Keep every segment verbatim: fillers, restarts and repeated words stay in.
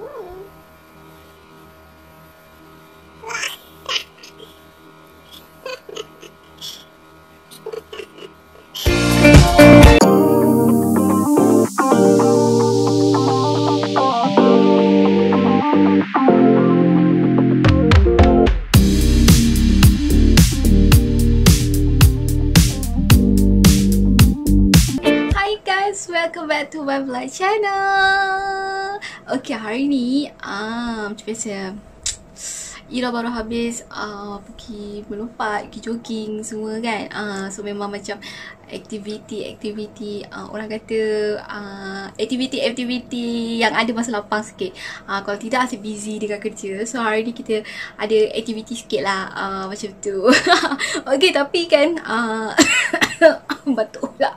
Welcome back to my vlog channel. Okay, hari ni um, macam biasa Ira baru habis uh, pergi melompat, pergi jogging semua kan. uh, So memang macam aktiviti-aktiviti uh, orang kata uh, aktiviti-aktiviti yang ada masa lapang sikit. uh, Kalau tidak asyik busy dengan kerja. So hari ni kita ada aktiviti sikit lah, uh, macam tu. Okay, tapi kan uh, batuk pula.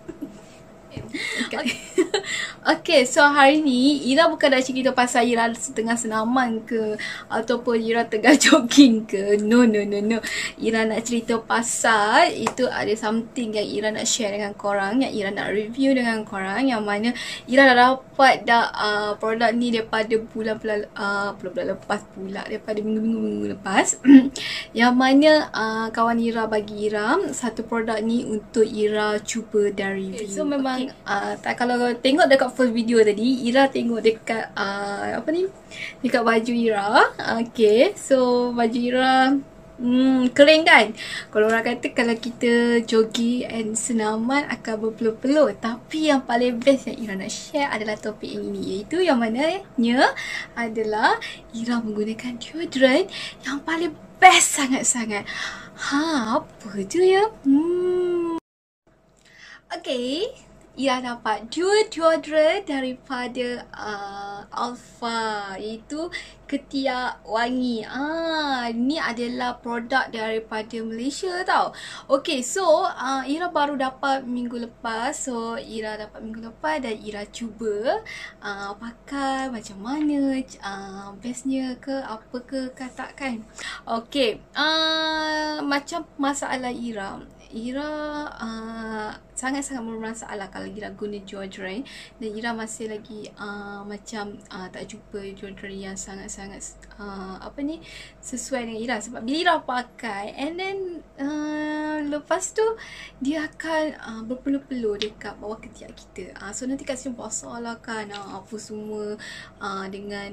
Okay. Okay, so hari ni Ira bukan nak cerita pasal Ira setengah senaman ke ataupun Ira tengah jogging ke. No, no, no, no. Ira nak cerita pasal itu ada something yang Ira nak share dengan korang, yang Ira nak review dengan korang, yang mana Ira dah dapat dah uh, produk ni daripada bulan-bulan uh, bulan-bulan lepas pula, daripada minggu-minggu lepas. Yang mana uh, kawan Ira bagi Ira satu produk ni untuk Ira cuba dan review. Okay, so memang okay. uh, tak, kalau tengok dekat first video tadi, Ira tengok dekat uh, apa ni, dekat baju Ira. Okay, so baju Ira hmm, kering kan. Kalau orang kata kalau kita jogging and senaman akan berpeluh-peluh, tapi yang paling best yang Ira nak share adalah topik yang ini, iaitu yang mananya adalah Ira menggunakan deodorant yang paling best sangat-sangat. Ha, apa tu ya? Hmm. Okay, Ira dapat dua deodorant daripada uh, Alpha, iaitu Ketiak Wangi. Ah, ni adalah produk daripada Malaysia tau. Okay, so uh, Ira baru dapat minggu lepas. So Ira dapat minggu lepas dan Ira cuba uh, pakai macam mana, uh, bestnya ke apa ke katakan. Okay, uh, macam masalah Ira Ira uh, sangat-sangat bermasalah kalau Ira guna deodorant, dan Ira masih lagi uh, macam uh, tak jumpa deodorant yang sangat-sangat uh, apa ni, sesuai dengan Ira. Sebab bila Ira pakai and then uh, lepas tu dia akan uh, berpeluh-peluh dekat bawah ketiak kita. uh, So nanti kat sini basah lah kan, uh, apa semua uh, dengan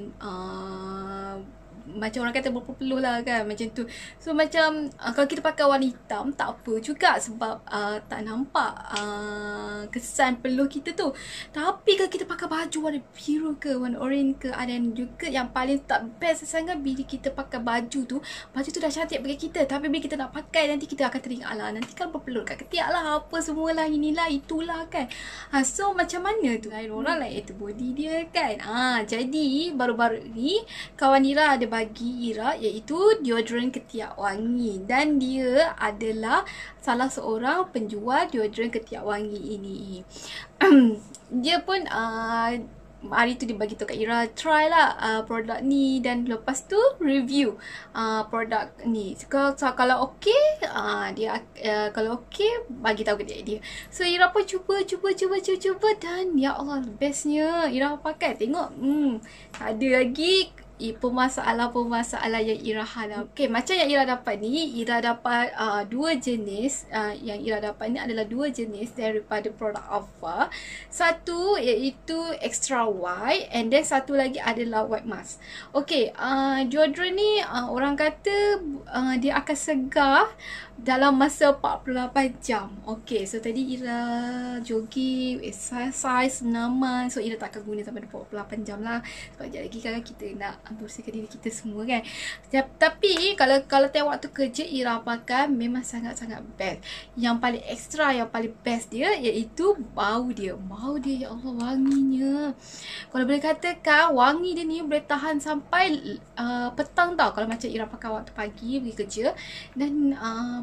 uh, macam orang kata berpeluh lah kan, macam tu. So macam uh, kalau kita pakai warna hitam tak apa juga, sebab uh, tak nampak uh, kesan peluh kita tu. Tapi kalau kita pakai baju warna biru ke warna orange ke, dan juga yang paling tak best sangat bila kita pakai baju tu, baju tu dah cantik bagi kita, tapi bila kita nak pakai nanti kita akan teringat lah, nanti kan berpeluh kat ketiak lah, apa semualah, inilah itulah kan. ha, So macam mana tu, lain orang lain itu body dia kan. ha, Jadi baru-baru ni kawan Ira ada bagi Ira iaitu deodorant Ketiak Wangi, dan dia adalah salah seorang penjual deodorant Ketiak Wangi ini. Dia pun uh, hari tu dia bagi tahu kat Ira, try lah uh, produk ni, dan lepas tu review uh, produk ni. Kalau so, kalau okey, uh, dia uh, kalau okey bagi tahu ke dia, dia. So Ira pun cuba cuba cuba cuba cuba dan ya Allah, bestnya Ira pakai. Tengok, hmm, ada lagi pemasalah-pemasalah yang Ira hadap. Okay, macam yang Ira dapat ni, Ira dapat uh, dua jenis. uh, Yang Ira dapat ni adalah dua jenis daripada produk Alpha. Satu iaitu extra white, and then satu lagi adalah white mask. Okay, uh, deodorant ni uh, orang kata uh, dia akan segar dalam masa empat puluh lapan jam. Okay, so tadi Ira jogging, exercise, senaman. So Ira takkan guna sampai empat puluh lapan jam lah, sebab sekejap lagi kan kita nak bersihkan diri kita semua kan. Tapi kalau kalau tengok waktu kerja Ira pakai memang sangat-sangat best. Yang paling extra, yang paling best dia iaitu bau dia. Bau dia, ya Allah, wanginya. Kalau boleh katakan wangi dia ni boleh tahan sampai uh, petang tau, kalau macam Ira pakai waktu pagi pergi kerja. Dan uh,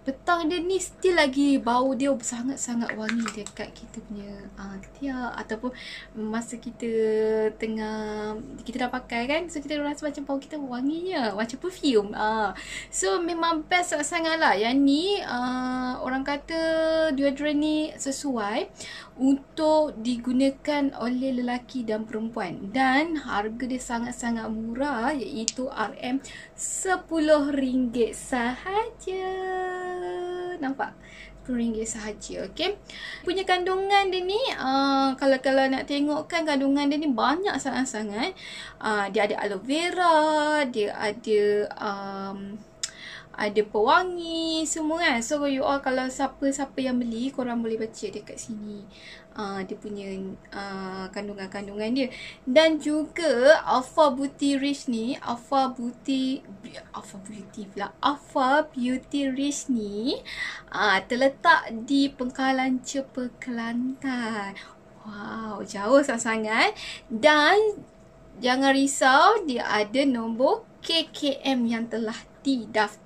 petang dia ni still lagi bau dia sangat-sangat wangi dekat kita punya uh, ketiak, ataupun masa kita tengah kita dah pakai kan, so kita rasa macam bau kita wanginya macam perfume. uh. So memang best sangat lah. Yang ni uh, orang kata deodorant ni sesuai untuk digunakan oleh lelaki dan perempuan, dan harga dia sangat-sangat murah, iaitu R M sepuluh ringgit sahaja. Nampak? sepuluh ringgit sahaja. Okay, punya kandungan dia ni uh, kalau kalau nak tengok kan, kandungan dia ni banyak sangat-sangat. uh, Dia ada aloe vera, dia ada um, ada pewangi semua kan. So you all kalau siapa-siapa yang beli, korang boleh baca dekat sini uh, dia punya uh, kandungan-kandungan dia. Dan juga Alpha Beauty Rich ni, Alpha Beauty Alpha Beauty pula Alpha Beauty Rich ni uh, terletak di Pengkalan Cepa, Kelantan. Wow, jauh sangat-sangat. Dan jangan risau, dia ada nombor K K M yang telah didaftarkan.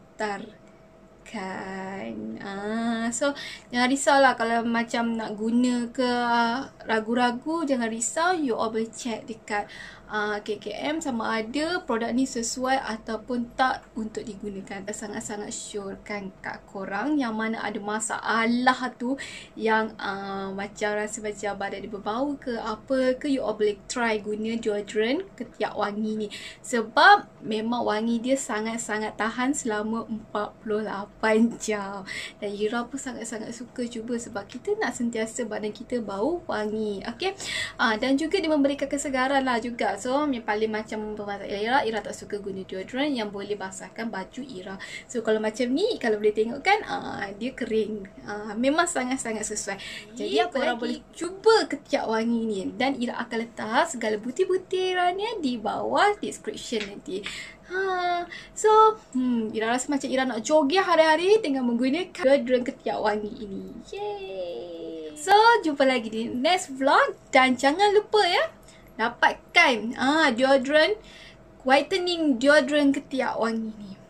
Ah, so jangan risaulah kalau macam nak guna ke uh, ragu-ragu, jangan risau, you all boleh check dekat uh, K K M sama ada produk ni sesuai ataupun tak untuk digunakan. Sangat-sangat sure kan kat korang yang mana ada masalah tu, yang uh, macam rasa macam badan dia berbau ke apa ke, you all boleh try guna deodorant ketiak wangi ni, sebab memang wangi dia sangat-sangat tahan selama empat puluh lapan jam. Dan Ira pun sangat-sangat suka cuba sebab kita nak sentiasa badan kita bau wangi. Okay, uh, dan juga dia memberikan kesegaran lah juga. So yang paling macam pemasak Ira, Ira tak suka guna deodorant yang boleh basahkan baju Ira. So kalau macam ni, kalau boleh tengok kan, uh, dia kering. uh, Memang sangat-sangat sesuai. Jadi apa korang boleh cuba ketiak wangi ni, dan Ira akan letak segala butiran-butirannya di bawah description nanti. Ha, so hmm, Ira rasa macam Ira nak joget hari-hari dengan menggunakan deodorant ketiak wangi ini. Yay! So jumpa lagi di next vlog, dan jangan lupa ya, dapatkan ah deodorant whitening deodorant ketiak wangi ni.